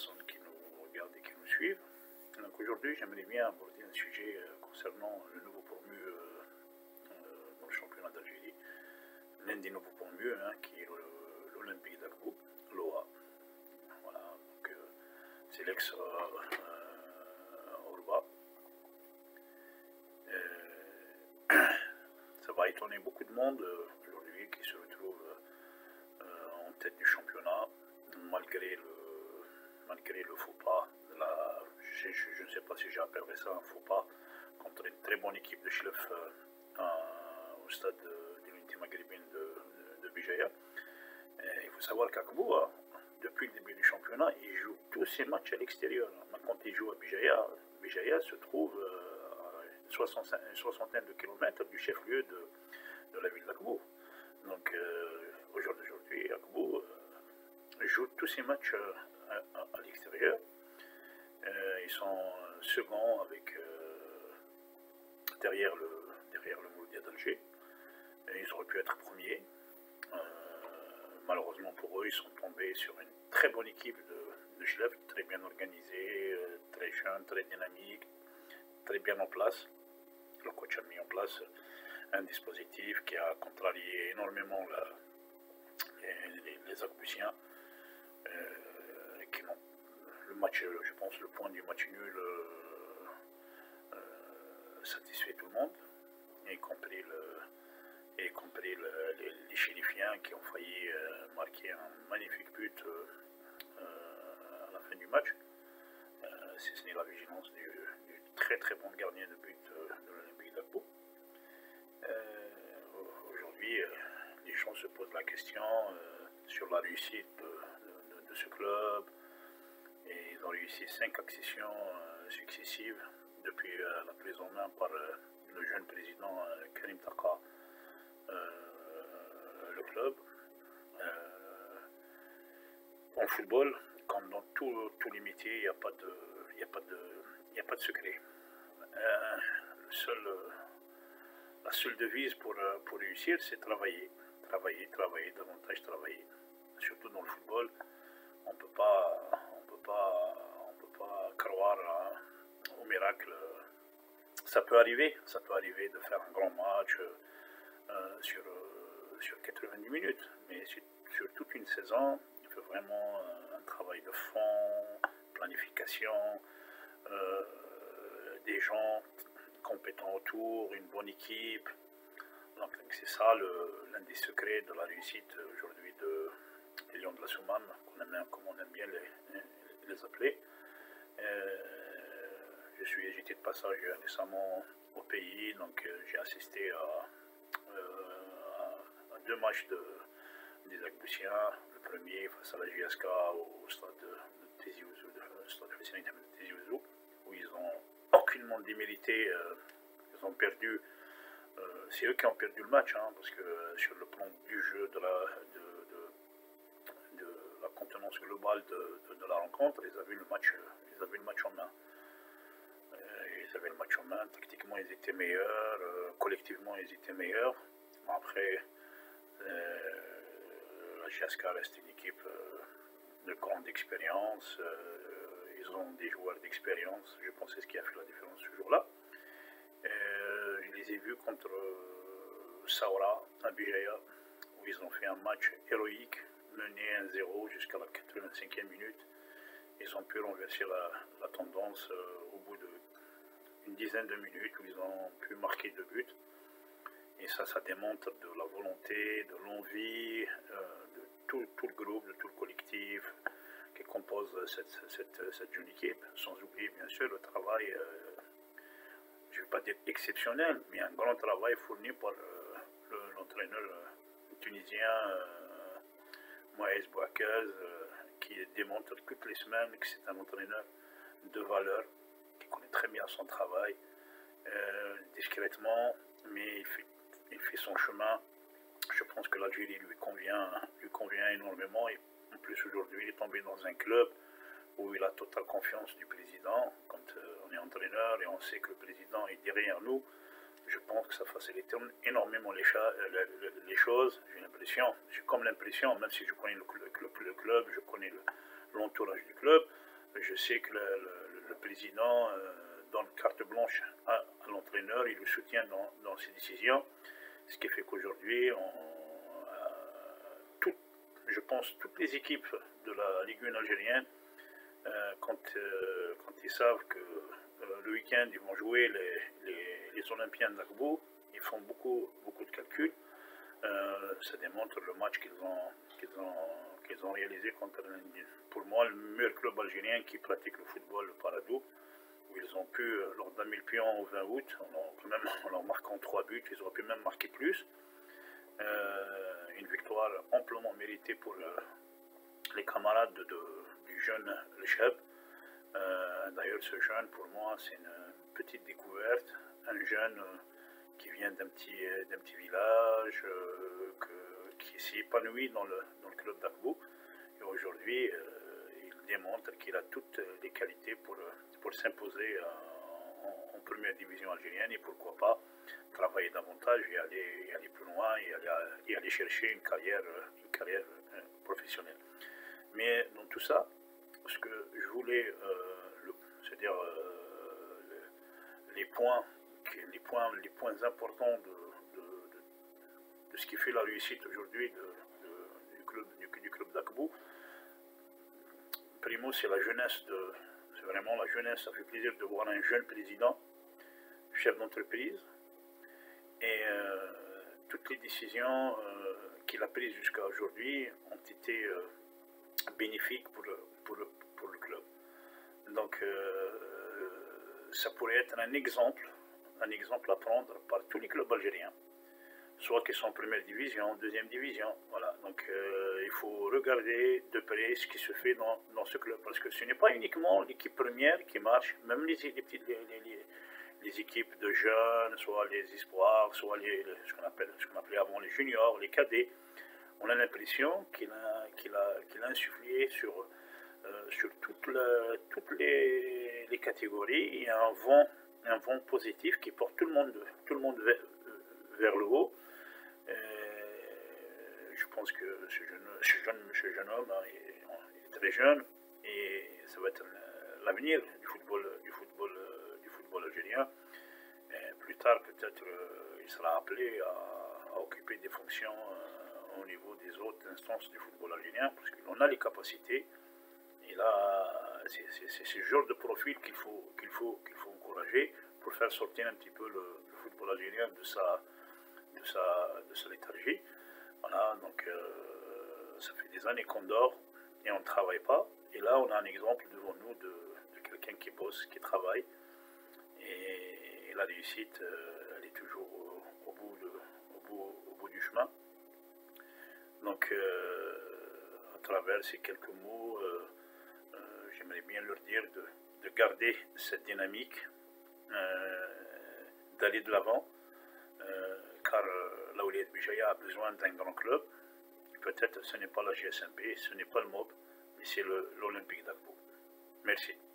personnes qui nous regardent et qui nous suivent. Donc aujourd'hui, j'aimerais bien aborder un sujet concernant le nouveau promu dans le championnat d'Algérie, l'un des nouveaux promus, qui est l'Olympique d'Agbou, l'OA. Voilà, donc c'est l'ex-Orba. Ça va étonner beaucoup de monde aujourd'hui qui se retrouve en tête du championnat, malgré le faux pas de la... Je ne sais pas si j'appellerais ça un faux pas contre une très bonne équipe de Chlef au stade de l'unité maghrébine de Bijaya. Il faut savoir qu'Agbou, depuis le début du championnat, il joue tous ses matchs à l'extérieur. Quand il joue à Bijaya, Bijaya se trouve à une soixantaine de kilomètres du chef-lieu de la ville d'Agbou. Donc aujourd'hui, Agbou joue tous ses matchs à l'extérieur. Ils sont seconds avec derrière le Mouloudia d'Alger. Ils auraient pu être premiers. Malheureusement pour eux, ils sont tombés sur une très bonne équipe de Chlef, très bien organisée, très jeune, très dynamique, très bien en place. Le coach a mis en place un dispositif qui a contrarié énormément les Agbusiens, qui n'ont le match, je pense, le point du match nul satisfait tout le monde, y compris les Chérifiens qui ont failli marquer un magnifique but à la fin du match, si ce n'est la vigilance du très très bon gardien de but de l'Olympique d'Agbou. Aujourd'hui, les gens se posent la question sur la réussite de ce club, et ils ont réussi 5 accessions successives depuis la prise en main par le jeune président Karim Taka, le club. En football, comme dans tous les métiers, il n'y a pas de secret. La seule devise pour réussir, c'est travailler, davantage travailler. Surtout dans le football, on peut pas croire au miracle. Ça peut arriver de faire un grand match sur 90 minutes, mais sur toute une saison, il faut vraiment un travail de fond, planification, des gens compétents autour, une bonne équipe. Donc c'est ça l'un des secrets de la réussite aujourd'hui des Lions de la Soumane, comme on aime bien les appeler. J'étais de passage récemment au pays, donc j'ai assisté à 2 matchs des Agbusiens. Le premier face à la JSK au stade de Tizi Ouzou, le stade de Tizi Ouzou, où ils ont aucunement démérité. Ils ont perdu. C'est eux qui ont perdu le match, parce que sur le plan du jeu, de la contenance globale de la rencontre, ils avaient le match en main. Ils avaient le match en main, tactiquement ils étaient meilleurs, collectivement ils étaient meilleurs. Après, la JSK reste une équipe de grande expérience, ils ont des joueurs d'expérience, je pense que c'est ce qui a fait la différence ce jour-là. Je les ai vus contre Saoura à Bijaya, où ils ont fait un match héroïque, mené 1-0 jusqu'à la 85e minute. Ils ont pu renverser la tendance au bout d'une dizaine de minutes, où ils ont pu marquer 2 buts. Et ça démontre de la volonté, de l'envie de tout le groupe, de tout le collectif qui compose cette jeune équipe, sans oublier bien sûr le travail, je ne vais pas dire exceptionnel, mais un grand travail fourni par l'entraîneur tunisien Moïse Bouakaz, qui démontre toutes les semaines que c'est un entraîneur de valeur, qui connaît très bien son travail, discrètement, mais il fait son chemin. Je pense que l'Algérie lui convient énormément, et en plus aujourd'hui il est tombé dans un club où il a totale confiance du président. Quand on est entraîneur et on sait que le président est derrière nous, je pense que ça facilite énormément les choses. J'ai comme l'impression, même si je connais le club, je connais l'entourage du club, Je sais que le président donne carte blanche à l'entraîneur, il le soutient dans ses décisions, ce qui fait qu'aujourd'hui, je pense toutes les équipes de la Ligue 1 algérienne, quand ils savent que le week-end ils vont jouer les Olympiens d'Agbou, ils font beaucoup de calculs. Ça démontre le match qu'ils ont réalisé contre, pour moi, le meilleur club algérien qui pratique le football, le Paradou, où ils ont pu, lors d'un 1000 pions au 20 août, en leur marquant 3 buts, ils auraient pu même marquer plus. Une victoire amplement méritée pour les camarades du jeune Le Cheb. D'ailleurs, ce jeune, pour moi, c'est une petite découverte. Un jeune qui vient d'un petit village, qui s'est épanoui dans le club d'Agbou. Et aujourd'hui, il démontre qu'il a toutes les qualités pour s'imposer en première division algérienne et pourquoi pas travailler davantage et aller plus loin et aller chercher une carrière professionnelle. Mais dans tout ça, ce que je voulais, c'est-à-dire les points importants de ce qui fait la réussite aujourd'hui du club d'Agbou. Primo, c'est la jeunesse, c'est vraiment la jeunesse. Ça fait plaisir de voir un jeune président, chef d'entreprise, et toutes les décisions qu'il a prises jusqu'à aujourd'hui ont été bénéfiques pour le club. Donc ça pourrait être un exemple à prendre par tous les clubs algériens, soit qu'ils sont en première division, deuxième division. Voilà. Donc il faut regarder de près ce qui se fait dans ce club, parce que ce n'est pas uniquement l'équipe première qui marche, même les équipes de jeunes, soit les espoirs, soit ce qu'on appelait avant les juniors, les cadets. On a l'impression qu'il a insufflé sur toutes les catégories. Il y a un vent positif qui porte tout le monde vers le haut. Je pense que ce jeune homme, il est très jeune et ça va être l'avenir du football algérien. Et plus tard, peut-être, il sera appelé à occuper des fonctions au niveau des autres instances du football algérien, parce qu'on a les capacités. Et là, c'est ce genre de profil qu'il faut encourager pour faire sortir un petit peu le football algérien de sa léthargie. Voilà, donc ça fait des années qu'on dort et on ne travaille pas. Et là, on a un exemple devant nous de quelqu'un qui bosse, qui travaille. Et la réussite, elle est toujours au bout du chemin. Donc, à travers ces quelques mots, j'aimerais bien leur dire de garder cette dynamique, d'aller de l'avant, car l'Awliat Bijaya a besoin d'un grand club. Peut-être ce n'est pas la GSMB, ce n'est pas le MOB, mais c'est l'Olympique d'Agbou. Merci.